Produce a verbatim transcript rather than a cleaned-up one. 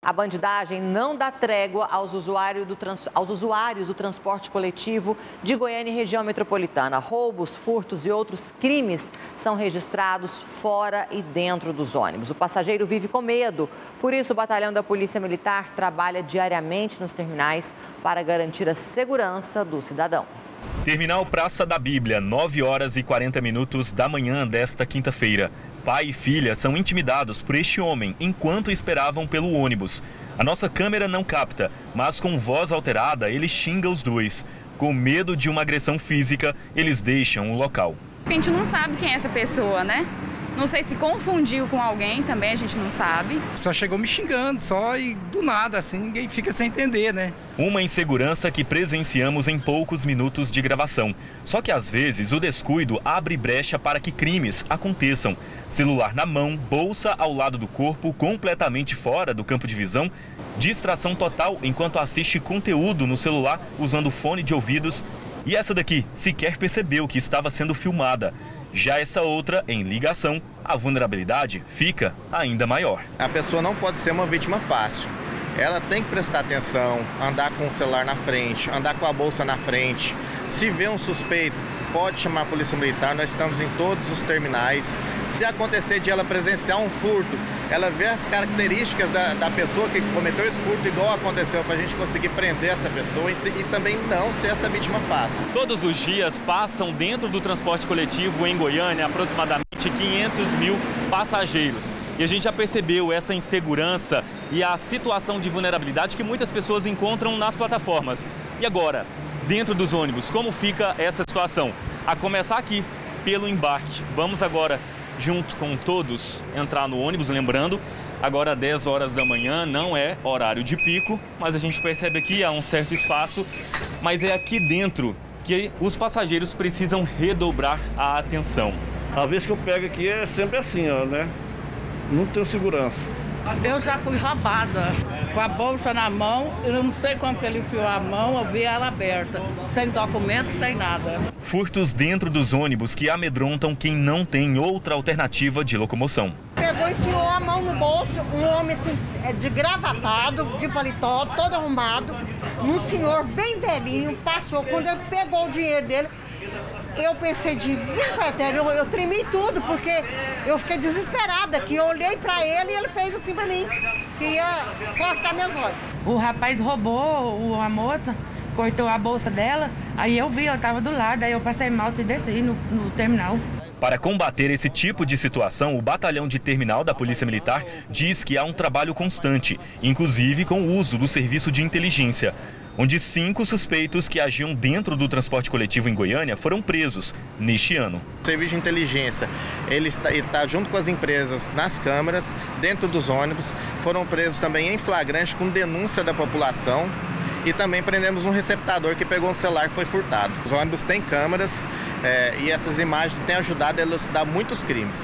A bandidagem não dá trégua aos usuários, do trans... aos usuários do transporte coletivo de Goiânia e região metropolitana. Roubos, furtos e outros crimes são registrados fora e dentro dos ônibus. O passageiro vive com medo. Por isso, o batalhão da Polícia Militar trabalha diariamente nos terminais para garantir a segurança do cidadão. Terminal Praça da Bíblia, nove horas e quarenta minutos da manhã desta quinta-feira. Pai e filha são intimidados por este homem enquanto esperavam pelo ônibus. A nossa câmera não capta, mas com voz alterada ele xinga os dois. Com medo de uma agressão física, eles deixam o local. A gente não sabe quem é essa pessoa, né? Não sei se confundiu com alguém, também a gente não sabe. Só chegou me xingando, só e do nada, assim, ninguém fica sem entender, né? Uma insegurança que presenciamos em poucos minutos de gravação. Só que às vezes o descuido abre brecha para que crimes aconteçam. Celular na mão, bolsa ao lado do corpo, completamente fora do campo de visão. Distração total enquanto assiste conteúdo no celular usando fone de ouvidos. E essa daqui sequer percebeu que estava sendo filmada. Já essa outra, em ligação, a vulnerabilidade fica ainda maior. A pessoa não pode ser uma vítima fácil. Ela tem que prestar atenção, andar com o celular na frente, andar com a bolsa na frente. Se vê um suspeito, pode chamar a Polícia Militar, nós estamos em todos os terminais. Se acontecer de ela presenciar um furto, ela vê as características da, da pessoa que cometeu esse furto igual aconteceu, para a gente conseguir prender essa pessoa e, e também não ser essa vítima fácil. Todos os dias passam dentro do transporte coletivo em Goiânia aproximadamente quinhentos mil passageiros. E a gente já percebeu essa insegurança e a situação de vulnerabilidade que muitas pessoas encontram nas plataformas. E agora, dentro dos ônibus, como fica essa situação? A começar aqui, pelo embarque. Vamos agora, junto com todos, entrar no ônibus, lembrando, agora dez horas da manhã, não é horário de pico, mas a gente percebe aqui há um certo espaço, mas é aqui dentro que os passageiros precisam redobrar a atenção. A vez que eu pego aqui é sempre assim, ó, né? Não tenho segurança. Eu já fui roubada, com a bolsa na mão, eu não sei como que ele enfiou a mão, eu vi ela aberta, sem documento, sem nada. Furtos dentro dos ônibus que amedrontam quem não tem outra alternativa de locomoção. Pegou e enfiou a mão no bolso, um homem assim, de gravatado, de paletó, todo arrumado, um senhor bem velhinho, passou, quando ele pegou o dinheiro dele, eu pensei de vir, eu, eu tremi tudo, porque eu fiquei desesperada, que eu olhei pra ele e ele fez assim pra mim, que ia cortar meus olhos. O rapaz roubou a moça, cortou a bolsa dela, aí eu vi, eu tava do lado, aí eu passei mal e desci no, no terminal. Para combater esse tipo de situação, o batalhão de terminal da Polícia Militar diz que há um trabalho constante, inclusive com o uso do serviço de inteligência, onde cinco suspeitos que agiam dentro do transporte coletivo em Goiânia foram presos neste ano. O serviço de inteligência, ele está, ele está junto com as empresas nas câmaras, dentro dos ônibus, foram presos também em flagrante com denúncia da população e também prendemos um receptador que pegou um celular que foi furtado. Os ônibus têm câmeras é, e essas imagens têm ajudado a elucidar muitos crimes.